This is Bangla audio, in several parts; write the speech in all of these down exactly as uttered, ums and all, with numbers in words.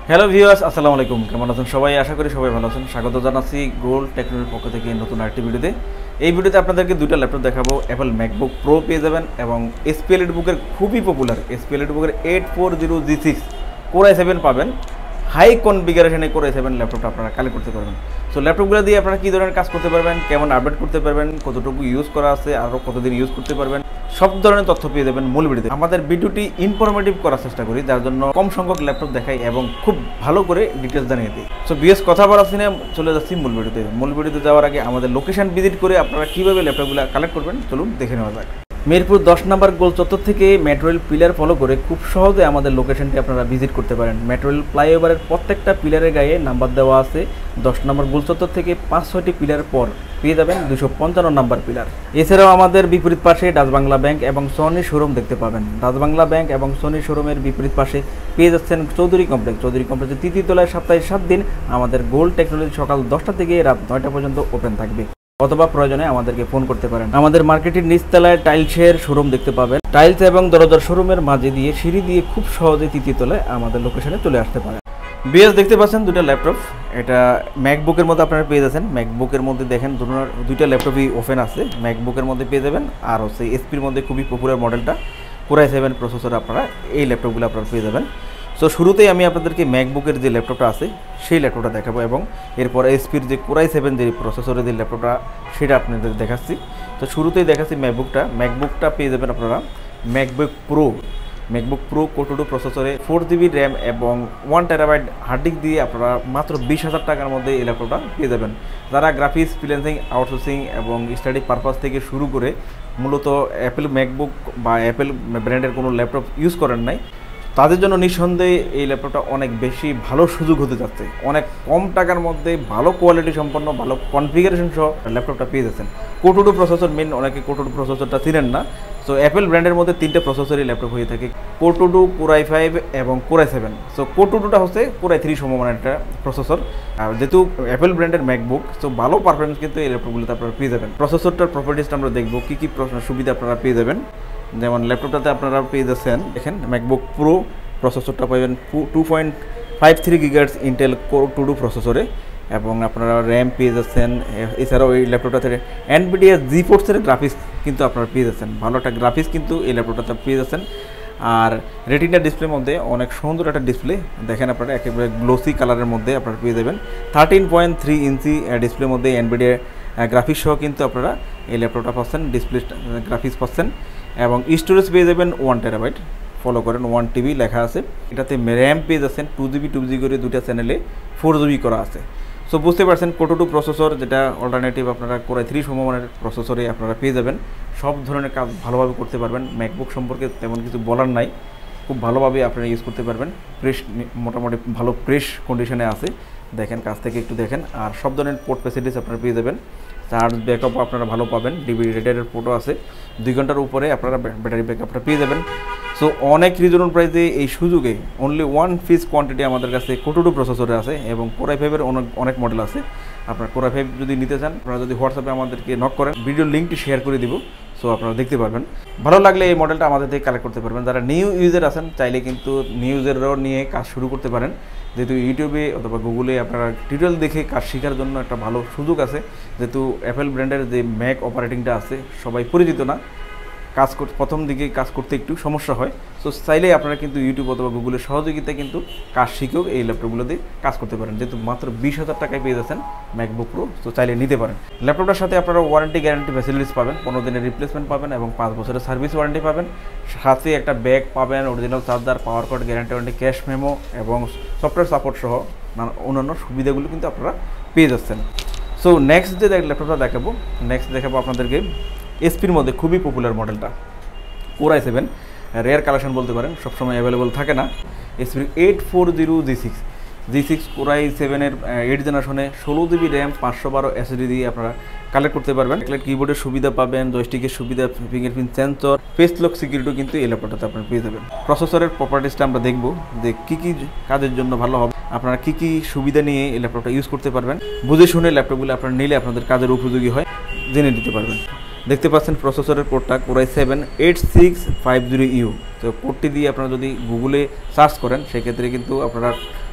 হ্যালো ভিউয়ার্স, আসসালামু আলাইকুম। কেমন আছেন সবাই? আশা করি সবাই ভালো আছেন। স্বাগত জানাচ্ছি গোল্ড টেকনোলজির পক্ষ থেকে নতুন আরেকটি ভিডিওতে। এই ভিডিওতে আপনাদেরকে দুইটা ল্যাপটপ দেখাবো। অ্যাপল ম্যাকবুক প্রো পেয়ে যাবেন এবং এসপি এলিটবুকের খুবই পপুলার এসপি এলিটবুকের eight four zero G six core i seven পাবেন। হাই কনফিগারেশনে কোর আই সেভেন ল্যাপটপটা আপনারা কালেক্ট করতে পারবেন। সো ল্যাপটপগুলো দিয়ে আপনারা কী ধরনের কাজ করতে পারবেন, কেমন আপডেট করতে পারবেন, কতটুকু ইউজ করা আছে, আরও কতদিন ইউজ করতে পারবেন, সব ধরনের তথ্য পেয়ে যাবেন মূল ভিডিওতে। আমাদের ভিডিওটি ইনফরমেটিভ করার চেষ্টা করি, যার জন্য কম সংখ্যক ল্যাপটপ দেখাই এবং খুব ভালো করে ডিটেলস জানিয়ে দিই। সো বিএস কথা বলা সিনে চলে যাচ্ছি মূল ভিডিওতে। মূল ভিডিওতে যাওয়ার আগে আমাদের লোকেশন ভিজিট করে আপনারা কীভাবে ল্যাপটপগুলো কালেক্ট করবেন চলুন দেখে নেওয়া যাক। মিরপুর দশ নম্বর গোল চত্বর থেকে মেট্রো রেল পিলার ফলো করে খুব সহজে আমাদের লোকেশনটি আপনারা ভিজিট করতে পারেন। মেট্রো রেল ফ্লাইওভারের প্রত্যেকটা পিলারের গায়ে নাম্বার দেওয়া আছে। দশ নম্বর গোল চত্বর থেকে পাঁচ ছয়টি পিলার পর পেয়ে যাবেন দুশো পঞ্চান্ন নাম্বার পিলার। এছাড়াও আমাদের বিপরীত পাশে ডাচ বাংলা ব্যাংক এবং সোনি শোরুম দেখতে পাবেন। ডাচ বাংলা ব্যাংক এবং সোনি শোরুমের বিপরীত পাশে পেয়ে যাচ্ছেন চৌধুরী কমপ্লেক্স। চৌধুরী কমপ্লেক্সের তৃতীয় তলায় সপ্তাহে সাত দিন আমাদের গোল্ড টেকনোলজি সকাল দশটা থেকে রাত নয়টা পর্যন্ত ওপেন থাকবে, অথবা প্রয়োজনে আমাদেরকে ফোন করতে পারেন। আমাদের মার্কেটের নিচতলায় টাইলসের শোরুম দেখতে পাবেন। টাইলস এবং দরজার শোরুমের মাঝে দিয়ে সিঁড়ি দিয়ে খুব সহজে তৃতীয় তলায় আমাদের লোকেশনে চলে আসতে পারেন। বিএস দেখতে পাচ্ছেন দুটো ল্যাপটপ, এটা ম্যাকবুকের মধ্যে আপনারা পেয়ে যাচ্ছেন। ম্যাকবুকের মধ্যে দেখেন দুইটা ল্যাপটপই ওপেন আছে, ম্যাকবুকের মধ্যে পেয়ে যাবেন। আর হচ্ছে এসপির মধ্যে খুবই পপুলার মডেলটা কোর আই সেভেন প্রসেসর আপনারা এই ল্যাপটপগুলো আপনারা পেয়ে যাবেন। সো শুরুতেই আমি আপনাদেরকে ম্যাকবুকের যে ল্যাপটপটা আছে সেই ল্যাপটপটা দেখাবো এবং এরপর এসপির যে কোর আই সেভেন যে প্রসেসরের যে ল্যাপটপটা সেটা আপনাদের দেখাচ্ছি। তো শুরুতেই দেখাচ্ছি ম্যাকবুকটা। ম্যাকবুকটা পেয়ে যাবেন আপনারা MacBook Pro. MacBook Pro core two প্রসেসরে ফোর জিবি র্যাম এবং ওয়ান টেরাবাইট হার্ড ডিস্ক দিয়ে আপনারা মাত্র বিশ হাজার টাকার মধ্যে এই ল্যাপটপটা পেয়ে যাবেন। যারা গ্রাফিক্স, ফ্রিল্যান্সিং, আউটসোর্সিং এবং স্টাডি পারপাস থেকে শুরু করে মূলত অ্যাপেল ম্যাকবুক বা অ্যাপেল ব্র্যান্ডের কোনো ল্যাপটপ ইউজ করেন নাই, তাদের জন্য নিঃসন্দেহে এই ল্যাপটপটা অনেক বেশি ভালো সুযোগ হতে যাচ্ছে। অনেক কম টাকার মধ্যে ভালো কোয়ালিটি সম্পন্ন, ভালো কনফিগারেশন সহ ল্যাপটপটা পেয়ে যাচ্ছেন। কোর টু প্রসেসর মেন, অনেকে কোর টু প্রসেসরটা চিনেন না। সো অ্যাপেল ব্র্যান্ডের মধ্যে তিনটে প্রসেসরই ল্যাপটপ হয়ে থাকে, core two, core i five এবং core i seven. So core টুটা হচ্ছে কোর আই থ্রি সমমানের একটা প্রসেসর। আর যেহেতু অ্যাপেল ব্র্যান্ডের ম্যাকবুক, সো ভালো পারফরমেন্স কিন্তু এই ল্যাপটপগুলোতে আপনারা পেয়ে যাবেন। প্রসেসরটার প্রপার্টিসটা আমরা দেখবো, কী কী সুবিধা আপনারা পেয়ে যাবেন। যেমন ল্যাপটপটাতে আপনারা পেয়ে যাচ্ছেন দেখেন ম্যাকবুক প্রো প্রসেসরটা পাবেন two point five three gigahertz Intel core two two প্রসেসরে এবং আপনারা র্যাম পেয়ে যাচ্ছেন। এছাড়াও এই ল্যাপটপটাতে এনভিডিয়া জি ফোর্সের গ্রাফিক্স কিন্তু আপনারা পেয়ে যাচ্ছেন। ভালো একটা গ্রাফিক্স কিন্তু এই ল্যাপটপটাতে পেয়ে যাচ্ছেন। আর রেটিনা ডিসপ্লের মধ্যে অনেক সুন্দর একটা ডিসপ্লে দেখেন আপনারা, একেবারে গ্লোসি কালারের মধ্যে আপনারা পেয়ে যাবেন। থার্টিন পয়েন্ট থ্রি ইঞ্চি ডিসপ্লের মধ্যে এনভিডিয়া গ্রাফিক্স সহ কিন্তু আপনারা এই ল্যাপটপটা পাচ্ছেন, ডিসপ্লে গ্রাফিক্স পাচ্ছেন এবং স্টোরেজ পেয়ে যাবেন ওয়ান টেরাবাইট। ফলো করেন, ওয়ান টিবি লেখা আছে। এটাতে র্যাম পেয়ে যাচ্ছেন টু জিবি টু জিবি করে দুটা চ্যানেলে ফোর জিবি করা আছে। সো বুঝতে পারছেন কোর টু প্রসেসর যেটা অল্টারনেটিভ আপনারা কোর আই থ্রি সমমানের প্রসেসরে আপনারা পেয়ে যাবেন। সব ধরনের কাজ ভালোভাবে করতে পারবেন। ম্যাকবুক সম্পর্কে তেমন কিছু বলার নাই, খুব ভালোভাবে আপনারা ইউজ করতে পারবেন। প্রেস মোটামুটি ভালো প্রেস কন্ডিশনে আছে, দেখেন কাছ থেকে একটু দেখেন। আর সব ধরনের পোর্ট ফ্যাসিলিটিস আপনারা পেয়ে যাবেন। চার্জ ব্যাকআপ আপনারা ভালো পাবেন, ডিবি রেডারের পোর্টও আছে, দুই ঘন্টার উপরে আপনারা ব্যাটারি ব্যাকআপটা পেয়ে যাবেন। সো অনেক রিজনেবল প্রাইসে এই সুযোগে অনলি ওয়ান পিস কোয়ান্টিটি আমাদের কাছে কোর টু প্রসেসরে আছে এবং কোর আই ফাইভের অনেক অনেক মডেল আছে। আপনার কোর আই ফাইভ যদি নিতে চান, আপনারা যদি হোয়াটসঅ্যাপে আমাদেরকে নক করেন, ভিডিওর লিঙ্কটি শেয়ার করে দিব। সো আপনারা দেখতে পারবেন। ভালো লাগলে এই মডেলটা আমাদের থেকে কালেক্ট করতে পারবেন। যারা নিউ ইউজার আছেন চাইলে কিন্তু নিউ ইউজাররাও নিয়ে কাজ শুরু করতে পারেন, যেহেতু ইউটিউবে অথবা গুগলে আপনারা টিউটোরিয়াল দেখে কাজ শেখার জন্য একটা ভালো সুযোগ আছে। যেহেতু অ্যাপেল ব্র্যান্ডের যে ম্যাক অপারেটিংটা আছে সবাই পরিচিত না, কাজ করতে প্রথম দিকে কাজ করতে একটু সমস্যা হয়। সো চাইলেই আপনারা কিন্তু ইউটিউব অথবা গুগলের সহযোগিতায় কিন্তু কাজ শিখেও এই ল্যাপটপগুলো দিয়ে কাজ করতে পারেন। যেহেতু মাত্র বিশ হাজার টাকায় পেয়ে যাচ্ছেন ম্যাকবুক প্রো, সো চাইলে নিতে পারেন। ল্যাপটপটার সাথে আপনারা ওয়ারেন্টি গ্যারান্টি ফ্যাসিলিটিস পাবেন, পনেরো দিনের রিপ্লেসমেন্ট পাবেন এবং পাঁচ বছরের সার্ভিস ওয়ারেন্টি পাবেন। সাথে একটা ব্যাগ পাবেন, original charger, power cord, guarantee warranty, cash memo এবং সফটওয়্যার সাপোর্ট সহ অন্যান্য সুবিধাগুলো কিন্তু আপনারা পেয়ে যাচ্ছেন। সো নেক্সট যে ল্যাপটপটা দেখাবো, নেক্সট দেখাবো আপনাদেরকে এসপির মধ্যে খুবই পপুলার মডেলটা core i seven. Rare collection বলতে পারেন, সবসময় অ্যাভেলেবল থাকে না। এসপির eight four zero G six G six core আই সেভেনের এইট জেনারেশনে ষোলো জিবি র্যাম, পাঁচশো বারো এসএসডি দিয়ে আপনারা কালেক্ট করতে পারবেন। কিবোর্ডের সুবিধা পাবেন, জয়স্টিকের সুবিধা, ফিঙ্গারপ্রিন্ট সেন্সর, ফেস লক সিকিউরিটিও কিন্তু এই ল্যাপটপটাতে আপনারা পেয়ে যাবেন। প্রসেসরের প্রপার্টিসটা আমরা দেখব যে কী কী কাজের জন্য ভালো হবে, আপনারা কী কী সুবিধা নিয়ে এই ল্যাপটপটা ইউজ করতে পারবেন। বুঝে শুনে ল্যাপটপগুলো আপনারা নিলে আপনাদের কাজের উপযোগী হয় জেনে নিতে পারবেন। দেখতে পাচ্ছেন প্রসেসরের কোডটা core i seven eight six five zero U. তো কোডটি দিয়ে আপনারা যদি গুগলে সার্চ করেন সেক্ষেত্রে কিন্তু আপনারা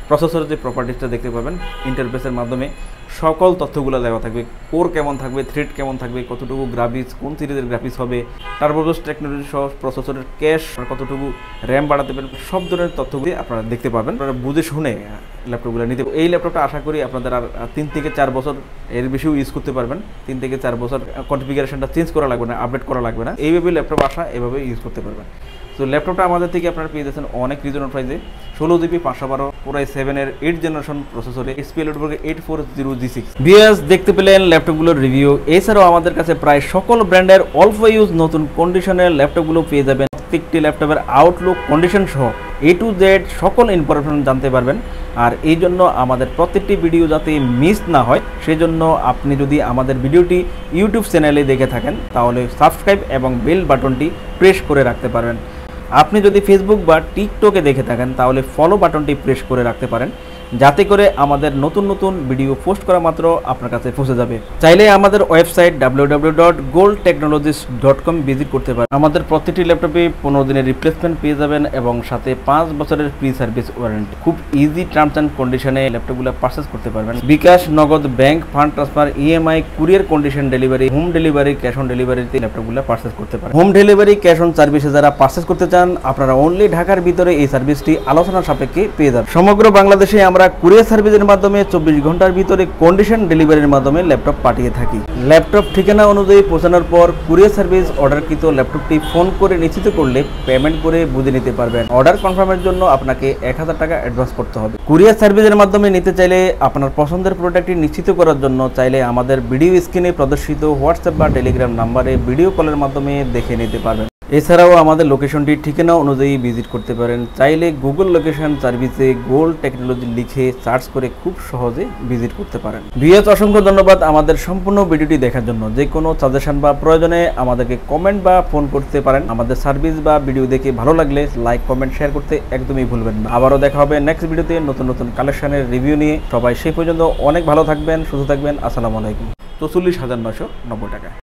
প্রসেসরের যে প্রপার্টিসটা দেখতে পাবেন ইন্টারফেসের মাধ্যমে সকল তথ্যগুলো দেওয়া থাকবে। কোর কেমন থাকবে, থ্রেড কেমন থাকবে, কতটুকু গ্রাফিক্স, কোন সিরিজের গ্রাফিক্স হবে, টার্বোবাস টেকনোলজি সহ প্রসেসরের ক্যাশ, কতটুকু র্যাম বাড়াতে পারবেন, সব ধরনের তথ্যগুলি আপনারা দেখতে পাবেন। আপনারা বুঝে শুনে ল্যাপটপগুলো নিতে। এই ল্যাপটপটা আশা করি আপনাদের আর তিন থেকে চার বছর এর বেশিও ইউজ করতে পারবেন। তিন থেকে চার বছর কনফিগারেশনটা চেঞ্জ করা লাগবে না, আপডেট করা লাগবে না। এইভাবে ল্যাপটপ আসা এভাবে ইউজ করতে পারবেন। তো ল্যাপটপটা আমাদের থেকে আপনারা পেয়ে যাচ্ছেন অনেক রিজনেবল প্রাইসে, ষোলো জিবি পাঁচশো বারো পুরাই সেভেনের এইট জেনারেশন প্রসেসরে এসপিএল eight four zero G six. বিএস দেখতে পেলেন ল্যাপটপগুলোর রিভিউ। এছাড়াও আমাদের কাছে প্রায় সকল ব্র্যান্ডের অল্প ইউজ নতুন কন্ডিশনের ল্যাপটপগুলো পেয়ে যাবেন। প্রত্যেকটি ল্যাপটপের আউটলুক, কন্ডিশন সহ এ টু জেড সকল ইনফরমেশন জানতে পারবেন। আর এই জন্য আমাদের প্রত্যেকটি ভিডিও যাতে মিস না হয় সেজন্য আপনি যদি আমাদের ভিডিওটি ইউটিউব চ্যানেলে দেখে থাকেন তাহলে সাবস্ক্রাইব এবং বেল বাটনটি প্রেস করে রাখতে পারবেন। আপনি যদি ফেসবুক বা টিকটকে দেখে থাকেন তাহলে ফলো বাটনটি প্রেস করে রাখতে পারেন, যাতে করে আমাদের নতুন নতুন ভিডিও পোস্ট করা মাত্র আপনার কাছে পৌঁছে যাবে। চাইলে আমাদের website W W W dot gold technologies dot com visit করতে পারেন। আমাদের প্রতিটি ল্যাপটপে পনেরো দিনের রিপ্লেসমেন্ট পেয়ে যাবেন এবং সাথে পাঁচ বছরের ফ্রি সার্ভিস ওয়ারেন্টি। খুব ইজি টার্মস অ্যান্ড কন্ডিশনে ল্যাপটপগুলো পারচেস করতে পারবেন। BKash, Nagad, bank, fund transfer, EMI, courier condition delivery, home delivery, cash on ডেলিভারিতে ল্যাপটপগুলো পারচেস করতে পারেন। হোম ডেলিভারি, ক্যাশ অন সার্ভিসে যারা পারচেস করতে চান আপনারা অনলি ঢাকার ভিতরে এই সার্ভিসটি আলোচনা সাপেক্ষে পেয়ে যাবেন। সমগ্র বাংলাদেশে আমরা কুরিয়ার সার্ভিসের মাধ্যমে চব্বিশ ঘন্টার ভিতরে কন্ডিশন ডেলিভারির মাধ্যমে ল্যাপটপ পাঠিয়ে থাকি। ল্যাপটপ ঠিকানা অনুযায়ী পৌঁছানোর পর কুরিয়ার সার্ভিস অর্ডারকৃত ল্যাপটপটি ফোন করে নিশ্চিত করলে পেমেন্ট করে বুঝে নিতে পারবেন। অর্ডার কনফার্মের জন্য আপনাকে এক হাজার টাকা অ্যাডভান্স করতে হবে। কুরিয়ার সার্ভিসের মাধ্যমে নিতে চাইলে আপনার পছন্দের প্রোডাক্টটি নিশ্চিত করার জন্য চাইলে আমাদের ভিডিও স্ক্রিনে প্রদর্শিত হোয়াটসঅ্যাপ বা টেলিগ্রাম নাম্বারে ভিডিও কলের মাধ্যমে দেখে নিতে পারবেন। এছাড়াও আমাদের লোকেশনটি ঠিকানা অনুযায়ী ভিজিট করতে পারেন। চাইলে গুগল লোকেশন সার্ভিসে গোল্ড টেকনোলজি লিখে সার্চ করে খুব সহজে ভিজিট করতে পারেন। ভিউয়ার্স, অসংখ্য ধন্যবাদ আমাদের সম্পূর্ণ ভিডিওটি দেখার জন্য। যে কোনো সাজেশন বা প্রয়োজনে আমাদেরকে কমেন্ট বা ফোন করতে পারেন। আমাদের সার্ভিস বা ভিডিও দেখে ভালো লাগলে লাইক, কমেন্ট, শেয়ার করতে একদমই ভুলবেন না। আবারও দেখা হবে নেক্সট ভিডিওতে নতুন নতুন কালেকশনের রিভিউ নিয়ে। সবাই সেই পর্যন্ত অনেক ভালো থাকবেন, সুস্থ থাকবেন। আসসালামু আলাইকুম। চৌচল্লিশ হাজার নয়শো নব্বই টাকা।